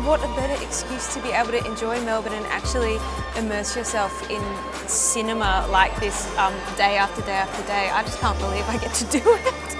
what a better excuse to be able to enjoy Melbourne and actually immerse yourself in cinema like this day after day after day. I just can't believe I get to do it.